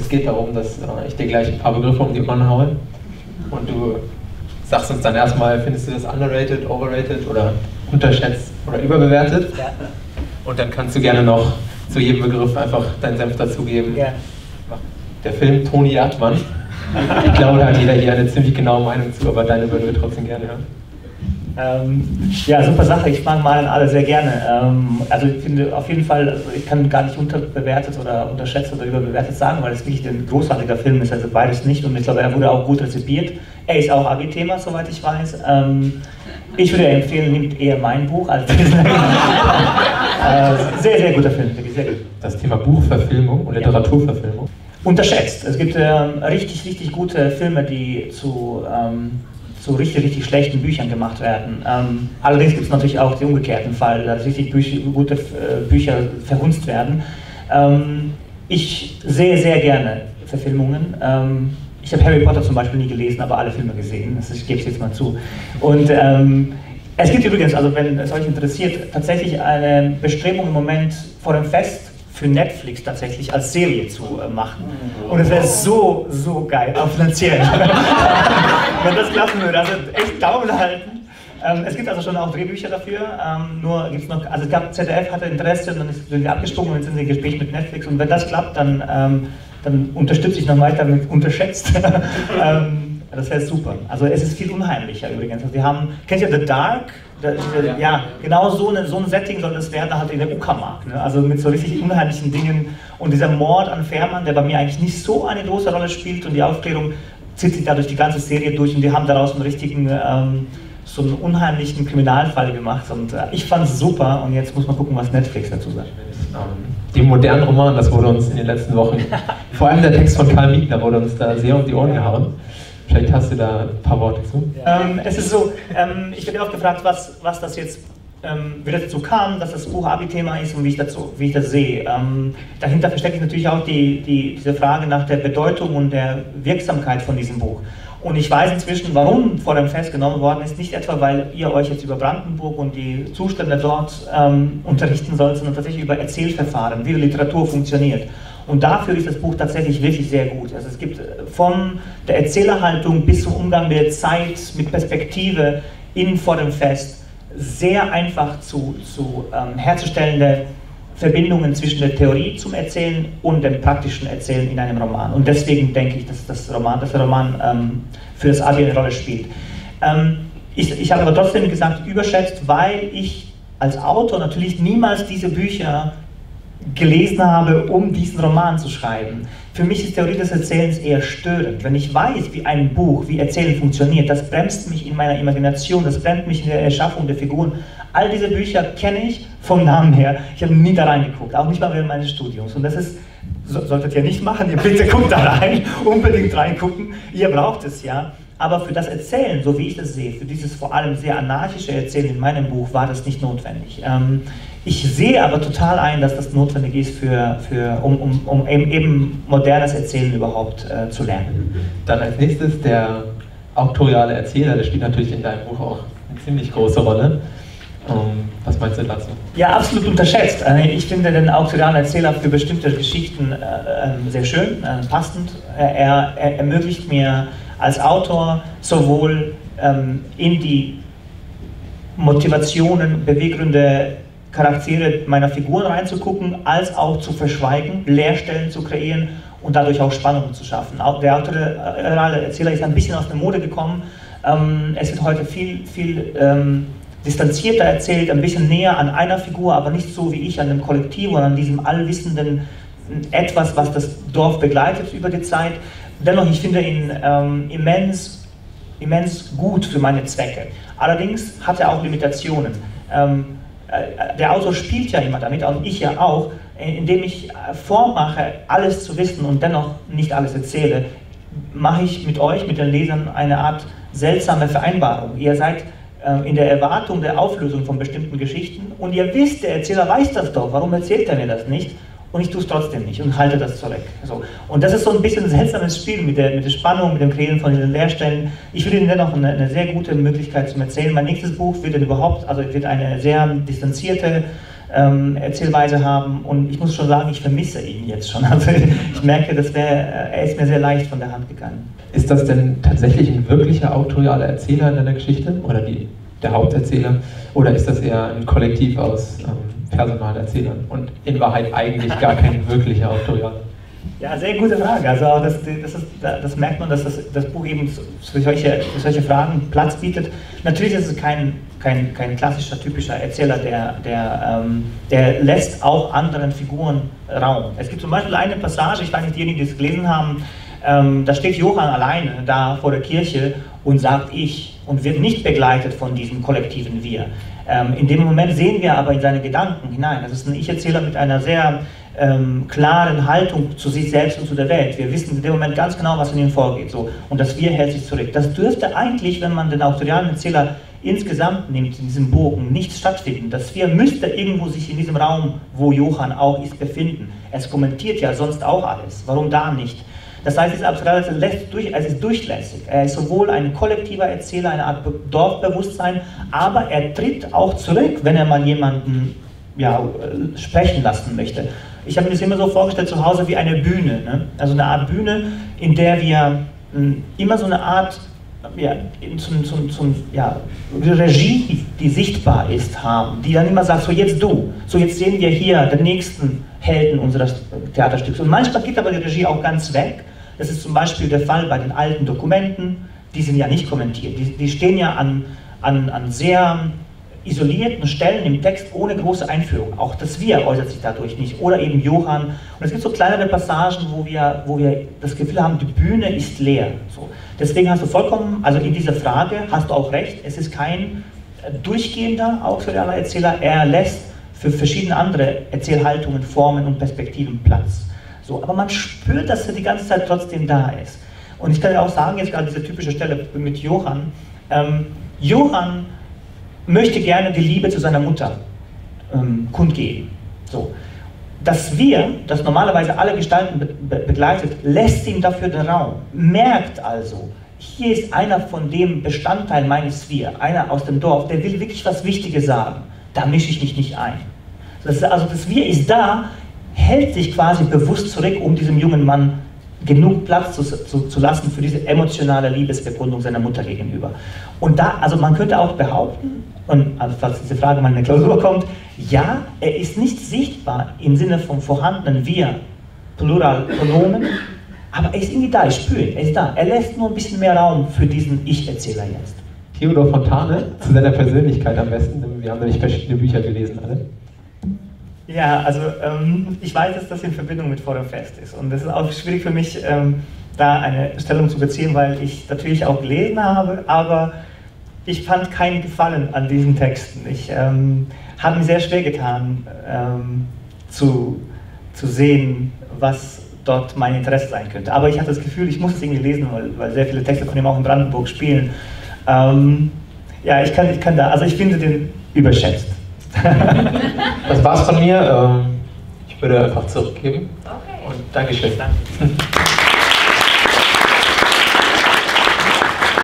Es geht darum, dass ich dir gleich ein paar Begriffe um die Ohren haue und du sagst uns dann erstmal, findest du das underrated, overrated oder unterschätzt oder überbewertet? Ja. Und dann kannst du gerne noch zu jedem Begriff einfach deinen Senf dazugeben. Ja. Der Film Toni Erdmann. Ich glaube, da hat jeder hier eine ziemlich genaue Meinung zu, aber deine würden wir trotzdem gerne hören. Ja, super Sache. Ich mag Malen alle sehr gerne. Also ich finde auf jeden Fall, also ich kann gar nicht unterbewertet oder unterschätzt oder überbewertet sagen, weil es wirklich ein großartiger Film ist, also beides nicht. Und ich glaube, er wurde auch gut rezipiert. Er ist auch Abi-Thema, soweit ich weiß. Ich würde empfehlen, nehmt eher mein Buch als diesen. Sehr, sehr guter Film, wirklich sehr gut. Das Thema Buchverfilmung und Literaturverfilmung? Unterschätzt. Es gibt richtig, richtig gute Filme, die zu richtig, richtig schlechten Büchern gemacht werden. Allerdings gibt es natürlich auch den umgekehrten Fall, dass richtig gute Bücher verhunzt werden. Ich sehe sehr gerne Verfilmungen. Ich habe Harry Potter zum Beispiel nie gelesen, aber alle Filme gesehen. Ich gebe es jetzt mal zu. Und es gibt übrigens, also wenn es euch interessiert, tatsächlich eine Bestrebung im Moment vor dem Fest für Netflix tatsächlich als Serie zu machen. Und es wäre so, so geil, auch finanziell. Wenn das klappen würde, also echt Daumen halten. Es gibt also schon auch Drehbücher dafür, nur gibt es noch, also ZDF hatte Interesse und dann sind sie abgesprungen und jetzt sind sie im Gespräch mit Netflix und wenn das klappt, dann unterstütze ich noch weiter mit unterschätzt. Das wäre super. Also es ist viel unheimlicher übrigens. Also wir haben, kennt ihr The Dark? Ja, genau so ein Setting soll es werden, halt in der Uckermark. Ne? Also mit so richtig unheimlichen Dingen. Und dieser Mord an Fährmann, der bei mir eigentlich nicht so eine große Rolle spielt und die Aufklärung zieht sich da durch die ganze Serie durch und wir haben daraus einen richtigen, so einen unheimlichen Kriminalfall gemacht und ich fand es super und jetzt muss man gucken, was Netflix dazu sagt. Die modernen Roman, das wurde uns in den letzten Wochen, vor allem der Text von Karl Miegner wurde uns da sehr um die Ohren gehauen. Vielleicht hast du da ein paar Worte zu? Es ist so, ich werde auch gefragt, was das jetzt, wie das dazu kam, dass das Buch Abi-Thema ist und wie ich das sehe. Dahinter verstecke ich natürlich auch diese Frage nach der Bedeutung und der Wirksamkeit von diesem Buch. Und ich weiß inzwischen, warum vor dem Fest genommen worden ist, nicht etwa, weil ihr euch jetzt über Brandenburg und die Zustände dort unterrichten sollt, sondern tatsächlich über Erzählverfahren, wie Literatur funktioniert. Und dafür ist das Buch tatsächlich wirklich sehr gut. Also es gibt von der Erzählerhaltung bis zum Umgang mit der Zeit, mit Perspektive vor dem Fest sehr einfach herzustellende Verbindungen zwischen der Theorie zum Erzählen und dem praktischen Erzählen in einem Roman. Und deswegen denke ich, dass der Roman für das Abi eine Rolle spielt. Ich habe aber trotzdem gesagt, überschätzt, weil ich als Autor natürlich niemals diese Bücher gelesen habe, um diesen Roman zu schreiben. Für mich ist Theorie des Erzählens eher störend. Wenn ich weiß, wie ein Buch, wie Erzählen funktioniert, das bremst mich in meiner Imagination, das bremst mich in der Erschaffung der Figuren. All diese Bücher kenne ich vom Namen her. Ich habe nie da reingeguckt, auch nicht mal während meines Studiums. Und das ist, solltet ihr nicht machen, ihr bitte guckt da rein, unbedingt reingucken, ihr braucht es ja. Aber für das Erzählen, so wie ich das sehe, für dieses vor allem sehr anarchische Erzählen in meinem Buch, war das nicht notwendig. Ich sehe aber total ein, dass das notwendig ist, um eben modernes Erzählen überhaupt zu lernen. Dann als nächstes der auktoriale Erzähler, der spielt natürlich in deinem Buch auch eine ziemlich große Rolle. Was meinst du dazu? Ja, absolut unterschätzt. Ich finde den auktorialen Erzähler für bestimmte Geschichten sehr schön, passend. Er ermöglicht mir als Autor sowohl in die Motivationen, Beweggründe, Charaktere meiner Figuren reinzugucken, als auch zu verschweigen, Leerstellen zu kreieren und dadurch auch Spannungen zu schaffen. Der autoriale Erzähler ist ein bisschen aus der Mode gekommen. Es wird heute viel distanzierter erzählt, ein bisschen näher an einer Figur, aber nicht so wie ich an dem Kollektiv oder an diesem allwissenden Etwas, was das Dorf begleitet über die Zeit. Dennoch, ich finde ihn immens gut für meine Zwecke. Allerdings hat er auch Limitationen. Der Autor spielt ja immer damit, und ich ja auch, indem ich vormache, alles zu wissen und dennoch nicht alles erzähle, mache ich mit euch, mit den Lesern, eine Art seltsame Vereinbarung. Ihr seid in der Erwartung der Auflösung von bestimmten Geschichten und ihr wisst, der Erzähler weiß das doch, warum erzählt er mir das nicht? Und ich tue es trotzdem nicht und halte das zurück. So. Und das ist so ein bisschen ein seltsames Spiel mit der Spannung, mit dem Kreieren von diesen Leerstellen. Ich finde Ihnen dennoch eine sehr gute Möglichkeit zum Erzählen. Mein nächstes Buch wird eine sehr distanzierte Erzählweise haben, und ich muss schon sagen, ich vermisse ihn jetzt schon. Also ich merke, er ist mir sehr leicht von der Hand gegangen. Ist das denn tatsächlich ein wirklicher autorialer Erzähler in deiner Geschichte oder der Haupterzähler, oder ist das eher ein Kollektiv aus Personalerzählern und in Wahrheit eigentlich gar kein wirklicher Autorial? Ja, sehr gute Frage. Also das merkt man, dass das Buch eben für solche Fragen Platz bietet. Natürlich ist es kein klassischer, typischer Erzähler, der lässt auch anderen Figuren Raum. Es gibt zum Beispiel eine Passage, ich weiß nicht, diejenigen, die es gelesen haben, da steht Johann alleine da vor der Kirche und sagt ich und wird nicht begleitet von diesem kollektiven Wir. In dem Moment sehen wir aber in seine Gedanken hinein. Das ist ein Ich-Erzähler mit einer sehr klaren Haltung zu sich selbst und zu der Welt. Wir wissen in dem Moment ganz genau, was in ihm vorgeht. So. Und das Wir hält sich zurück. Das dürfte eigentlich, wenn man den autorialen Erzähler insgesamt nimmt, in diesem Bogen, nicht stattfinden. Das Wir müsste irgendwo sich in diesem Raum, wo Johann auch ist, befinden. Es kommentiert ja sonst auch alles. Warum da nicht? Das heißt, dieser autoriale Erzähler ist durchlässig. Er ist sowohl ein kollektiver Erzähler, eine Art Dorfbewusstsein, aber er tritt auch zurück, wenn er mal jemanden sprechen lassen möchte. Ich habe mir das immer so vorgestellt, zu Hause wie eine Bühne. Ne? Also eine Art Bühne, in der wir immer so eine Art Regie, die sichtbar ist, haben, die dann immer sagt, so jetzt du, so jetzt sehen wir hier den nächsten Helden unseres Theaterstücks. Und manchmal geht aber die Regie auch ganz weg. Das ist zum Beispiel der Fall bei den alten Dokumenten, die sind ja nicht kommentiert. Die stehen ja an sehr isolierten Stellen im Text ohne große Einführung. Auch das Wir äußert sich dadurch nicht. Oder eben Johann. Und es gibt so kleinere Passagen, wo wir das Gefühl haben, die Bühne ist leer. So. Deswegen hast du vollkommen, also in dieser Frage hast du auch recht, es ist kein durchgehender autorialer Erzähler, er lässt für verschiedene andere Erzählhaltungen, Formen und Perspektiven Platz. So, aber man spürt, dass er die ganze Zeit trotzdem da ist. Und ich kann ja auch sagen, jetzt gerade diese typische Stelle mit Johann, Johann möchte gerne die Liebe zu seiner Mutter kundgeben. So. Das Wir, das normalerweise alle Gestalten begleitet, lässt ihm dafür den Raum, merkt also, hier ist einer von dem Bestandteil meines Wir, einer aus dem Dorf, der will wirklich was Wichtiges sagen, da mische ich mich nicht ein. Also das Wir ist da, hält sich quasi bewusst zurück, um diesem jungen Mann genug Platz zu lassen für diese emotionale Liebesbekundung seiner Mutter gegenüber. Und da, also man könnte auch behaupten, und also falls diese Frage mal in der Klausur kommt, ja, er ist nicht sichtbar im Sinne vom vorhandenen Wir, Pluralpronomen, aber er ist irgendwie da, ich spüre ihn, er ist da. Er lässt nur ein bisschen mehr Raum für diesen Ich-Erzähler jetzt. Theodor Fontane, zu seiner Persönlichkeit am besten, wir haben nämlich verschiedene Bücher gelesen alle. Ja, also ich weiß, dass das in Verbindung mit Fort und Fest ist und es ist auch schwierig für mich, da eine Stellung zu beziehen, weil ich natürlich auch gelesen habe, aber ich fand keinen Gefallen an diesen Texten. Ich habe mir sehr schwer getan, zu sehen, was dort mein Interesse sein könnte. Aber ich hatte das Gefühl, ich muss es irgendwie lesen, weil sehr viele Texte von ihm auch in Brandenburg spielen. Ja, ich kann da, also ich finde den überschätzt. Das war's von mir. Ich würde einfach zurückgeben. Okay. Und Dankeschön. Danke.